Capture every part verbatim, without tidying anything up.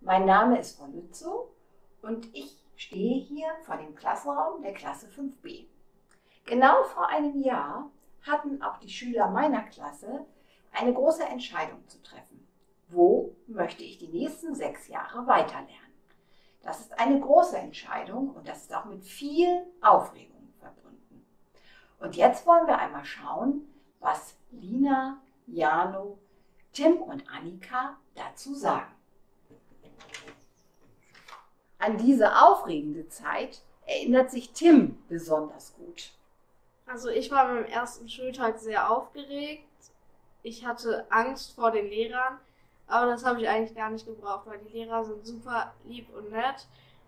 Mein Name ist Frau Lützow und ich stehe hier vor dem Klassenraum der Klasse fünf b. Genau vor einem Jahr hatten auch die Schüler meiner Klasse eine große Entscheidung zu treffen. Wo möchte ich die nächsten sechs Jahre weiterlernen? Das ist eine große Entscheidung und das ist auch mit viel Aufregung verbunden. Und jetzt wollen wir einmal schauen, was Lina, Jano, Tim und Annika dazu sagen. An diese aufregende Zeit erinnert sich Tim besonders gut. Also ich war beim ersten Schultag sehr aufgeregt. Ich hatte Angst vor den Lehrern, aber das habe ich eigentlich gar nicht gebraucht, weil die Lehrer sind super lieb und nett.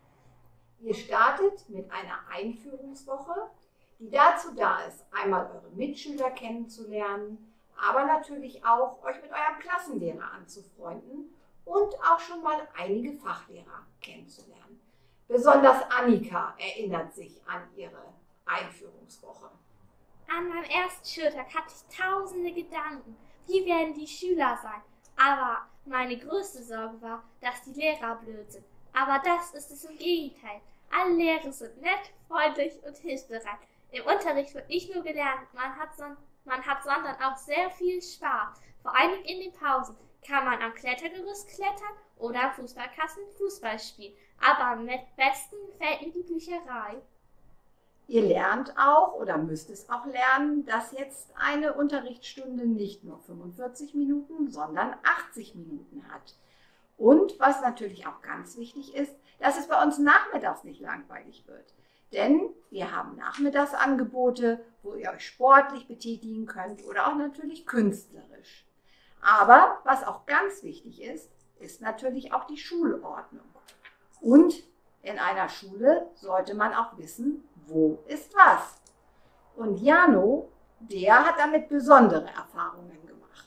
Ihr startet mit einer Einführungswoche, die dazu da ist, einmal eure Mitschüler kennenzulernen, aber natürlich auch euch mit eurem Klassenlehrer anzufreunden und auch schon mal einige Fachlehrer kennenzulernen. Besonders Annika erinnert sich an ihre Einführungswoche. An meinem ersten Schultag hatte ich tausende Gedanken. Wie werden die Schüler sein? Aber meine größte Sorge war, dass die Lehrer blöd sind. Aber das ist es im Gegenteil. Alle Lehrer sind nett, freundlich und hilfsbereit. Im Unterricht wird nicht nur gelernt, man hat, son man hat sondern auch sehr viel Spaß. Vor allem in den Pausen kann man am Klettergerüst klettern oder am Fußballkasten Fußball spielen. Aber am besten gefällt mir die Bücherei. Ihr lernt auch oder müsst es auch lernen, dass jetzt eine Unterrichtsstunde nicht nur fünfundvierzig Minuten, sondern achtzig Minuten hat. Und was natürlich auch ganz wichtig ist, dass es bei uns nachmittags nicht langweilig wird. Denn wir haben Nachmittagsangebote, wo ihr euch sportlich betätigen könnt oder auch natürlich künstlerisch. Aber was auch ganz wichtig ist, ist natürlich auch die Schulordnung. Und in einer Schule sollte man auch wissen, wo ist was. Und Jano, der hat damit besondere Erfahrungen gemacht.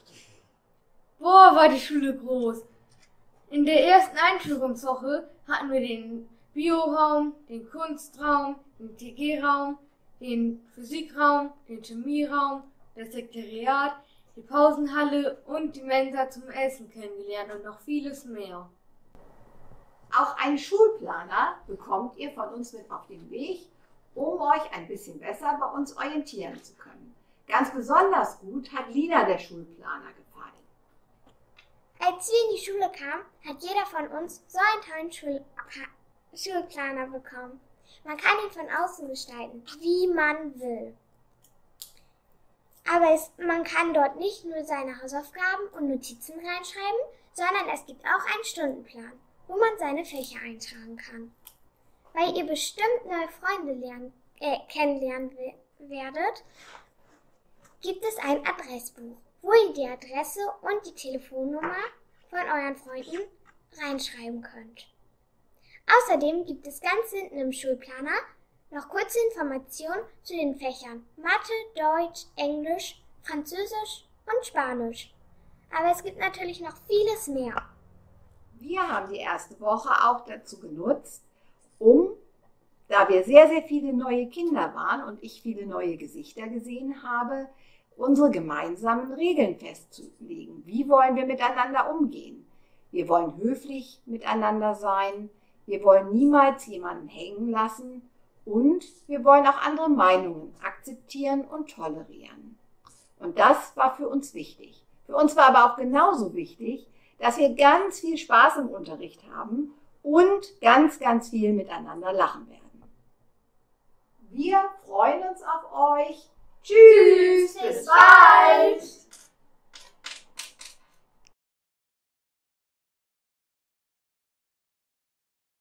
Boah, war die Schule groß. In der ersten Einführungswoche hatten wir den Bioraum, den Kunstraum, den T G-Raum, den Physikraum, den Chemieraum, das Sekretariat, die Pausenhalle und die Mensa zum Essen kennengelernt und noch vieles mehr. Auch einen Schulplaner bekommt ihr von uns mit auf den Weg, um euch ein bisschen besser bei uns orientieren zu können. Ganz besonders gut hat Lina der Schulplaner gefallen. Als wir in die Schule kamen, hat jeder von uns so einen tollen Schul Schulplaner bekommen. Man kann ihn von außen gestalten, wie man will. Aber es, man kann dort nicht nur seine Hausaufgaben und Notizen reinschreiben, sondern es gibt auch einen Stundenplan, wo man seine Fächer eintragen kann. Weil ihr bestimmt neue Freunde lernen, äh, kennenlernen werdet, gibt es ein Adressbuch, wo ihr die Adresse und die Telefonnummer von euren Freunden reinschreiben könnt. Außerdem gibt es ganz hinten im Schulplaner noch kurze Informationen zu den Fächern Mathe, Deutsch, Englisch, Französisch und Spanisch. Aber es gibt natürlich noch vieles mehr. Wir haben die erste Woche auch dazu genutzt, um, da wir sehr, sehr viele neue Kinder waren und ich viele neue Gesichter gesehen habe, unsere gemeinsamen Regeln festzulegen. Wie wollen wir miteinander umgehen? Wir wollen höflich miteinander sein, wir wollen niemals jemanden hängen lassen und wir wollen auch andere Meinungen akzeptieren und tolerieren. Und das war für uns wichtig. Für uns war aber auch genauso wichtig, dass wir ganz viel Spaß im Unterricht haben und ganz, ganz viel miteinander lachen werden. Wir freuen uns auf euch